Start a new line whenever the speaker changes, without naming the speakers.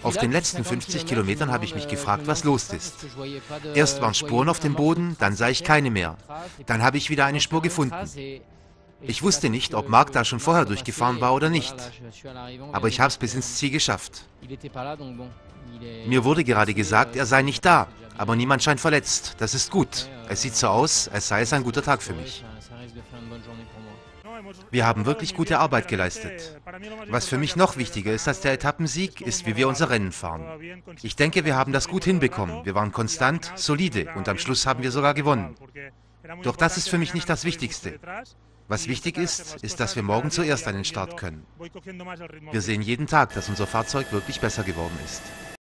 Auf den letzten 50 Kilometern habe ich mich gefragt, was los ist. Erst waren Spuren auf dem Boden, dann sah ich keine mehr. Dann habe ich wieder eine Spur gefunden. Ich wusste nicht, ob Marc da schon vorher durchgefahren war oder nicht. Aber ich habe es bis ins Ziel geschafft. Mir wurde gerade gesagt, er sei nicht da, aber niemand scheint verletzt. Das ist gut. Es sieht so aus, als sei es ein guter Tag für mich. Wir haben wirklich gute Arbeit geleistet. Was für mich noch wichtiger ist als der Etappensieg, ist, wie wir unser Rennen fahren. Ich denke, wir haben das gut hinbekommen. Wir waren konstant, solide und am Schluss haben wir sogar gewonnen. Doch das ist für mich nicht das Wichtigste. Was wichtig ist, ist, dass wir morgen zuerst an den Start können. Wir sehen jeden Tag, dass unser Fahrzeug wirklich besser geworden ist.